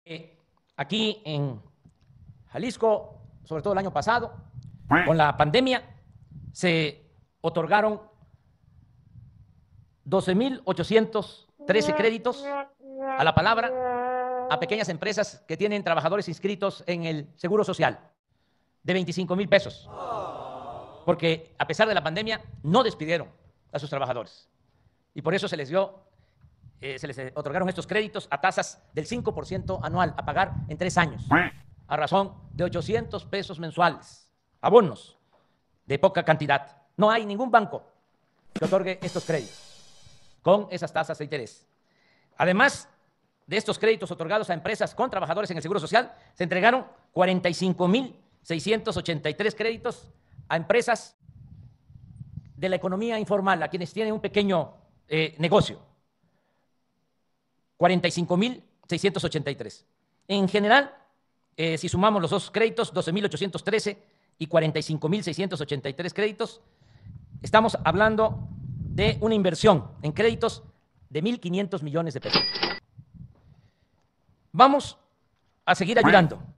Aquí en Jalisco, sobre todo el año pasado, con la pandemia, se otorgaron 12,813 créditos a la palabra a pequeñas empresas que tienen trabajadores inscritos en el Seguro Social de 25,000 pesos, porque a pesar de la pandemia no despidieron a sus trabajadores y por eso se les otorgaron estos créditos a tasas del 5% anual a pagar en 3 años, a razón de 800 pesos mensuales, abonos de poca cantidad. No hay ningún banco que otorgue estos créditos con esas tasas de interés. Además de estos créditos otorgados a empresas con trabajadores en el Seguro Social, se entregaron 45,683 créditos a empresas de la economía informal, a quienes tienen un pequeño negocio. 45,683. En general, si sumamos los dos créditos, 12,813 y 45,683 créditos, estamos hablando de una inversión en créditos de 1,500 millones de pesos. Vamos a seguir ayudando